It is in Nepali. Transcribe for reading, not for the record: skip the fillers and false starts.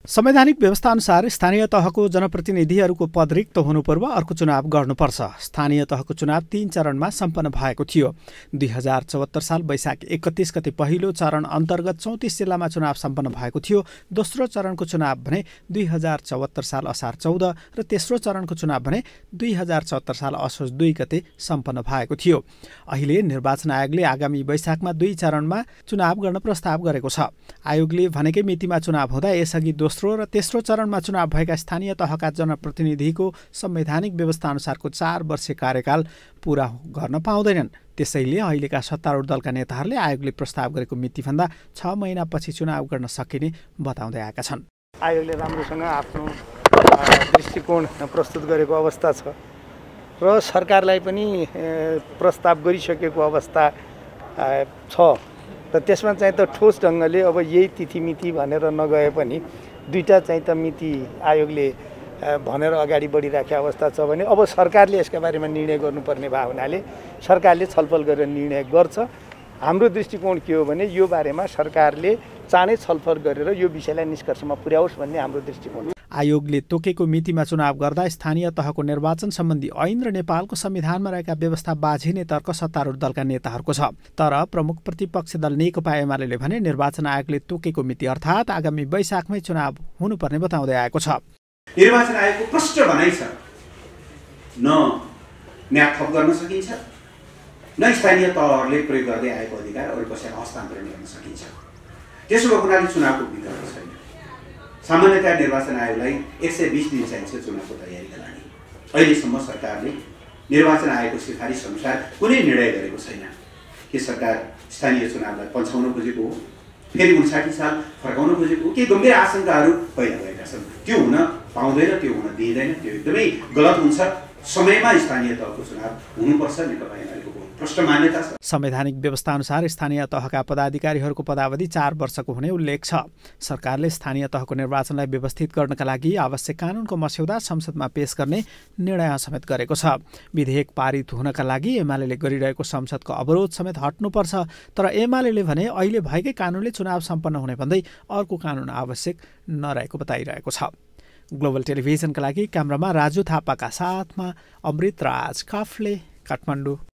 संवैधानिक व्यवस्था अनुसार स्थानीय तहको जनप्रतिनिधिहरूको पद रिक्त हुनु पूर्व अर्को चुनाव गर्नुपर्छ। स्थानीय तहको चुनाव 3 चरणमा सम्पन्न भएको थियो। 2074 साल वैशाख 31 गते पहिलो चरण अन्तर्गत 34 जिल्लामा चुनाव सम्पन्न भएको थियो। दोस्रो चरणको चुनाव भने 2074 साल असार 14 र तेस्रो चरणको चुनाव भने 2074 साल असोज 2 गते सम्पन्न भएको थियो। अहिले निर्वाचन आयोगले आगामी वैशाखमा 2 चरणमा चुनाव गर्न प्रस्ताव गरेको छ। आयोगले भनेकै मितिमा चुनाव हुँदा यसअघि दोस्रो र तेस्रो चरणमा चुनाव भएका स्थानीय तहका जनप्रतिनिधिको संवैधानिक व्यवस्था अनुसारको 4 वर्षे कार्यकाल पूरा गर्न पाउँदैनन्। त्यसैले अहिलेका सत्तारूढ दलका नेताहरूले आयोगले प्रस्ताव गरेको मितिभन्दा 6 महिनापछि चुनाव गर्न सकिने बताउँदै आएका छन्। आयोगले राम्रोसँग आफ्नो दृष्टिकोण प्रस्तुत गरेको अवस्था छ र सरकारलाई पनि प्रस्ताव गरिसकेको अवस्था छ र त्यसमा चाहिँ त ठोस ढङ्गले अब यही तिथिमिति भनेर नगए पनि दुईटा चाहिँ त मिति आयोगले भनेर अगाडि बढिराखेको अवस्था छ भने अब सरकारले यसका बारेमा निर्णय गर्नुपर्ने भए हुनाले सरकारले छलफल गरेर निर्णय गर्छ। हाम्रो दृष्टिकोण के हो भने यो बारेमा सरकारले चाँडै छलफल गरेर यो विषयलाई निष्कर्षमा पुर्याओस् भन्ने हाम्रो दृष्टिकोण। आयोगले तोकेको मितिमा चुनाव गर्दा स्थानीय तहको निर्वाचन सम्बन्धी ऐन र नेपालको संविधानमा रहेका व्यवस्था बाझिने तर्क सत्तारूढ दलका नेताहरूको छ। तर प्रमुख प्रतिपक्षी दल नेकपा एमाले भने निर्वाचन आयोगले तोकेको मिति अर्थात् आगामी वैशाखमै चुनाव हुनुपर्ने बताउँदै आएको छ। निर्वाचन आयोगको प्रष्ट भनाइ छ, न न्याय थप गर्न सकिन्छ, न स्थानीय तहहरूले प्रयोग गर्दै आएको अधिकार अरू कसैलाई हस्तान्तरण गर्न सकिन्छ। त्यसो भएको हुनाले चुनावको विकल्प छैन। सामान्यतया निर्वाचन आयोगलाई 120 दिन चाहिन्छ चुनावको तयारीका लागि। अहिलेसम्म सरकारले निर्वाचन आयोगको सिफारिस अनुसार कुनै निर्णय गरेको छैन। के सरकार स्थानीय चुनावलाई पन्छाउन खोजेको हो, फेरि 59 साल फर्काउन खोजेको हो? के गम्भीर आशंकाहरू पैदा भएका छन्। त्यो हुन पाउँदैन, त्यो हुन दिइँदैन, त्यो एकदमै गलत हुन्छ। समयमा स्थानीय तहको चुनाव हुनुपर्छ, नेकपा एमालेको प्रष्ट मान्यता छ। संवैधानिक व्यवस्था अनुसार स्थानीय तहका पदाधिकारीहरूको पदावधि 4 वर्षको हुने उल्लेख छ। सरकारले स्थानीय तहको निर्वाचनलाई व्यवस्थित गर्नका लागि आवश्यक कानुनको मस्यौदा संसदमा पेश गर्ने निर्णय समेत गरेको छ। विधेयक पारित हुनका लागि एमाले गरिरहेको संसदको अवरोध समेत हट्नुपर्छ। तर एमाले भने अहिले भएकै कानुनले चुनाव सम्पन्न हुने भन्दै अर्को कानुन आवश्यक नरहेको बताइरहेको छ। ग्लोबल टेलिभिजनका लागि क्यामेरामा राजु थापाका साथमा अमृत राज, काफ्ले, काठमाडौँ।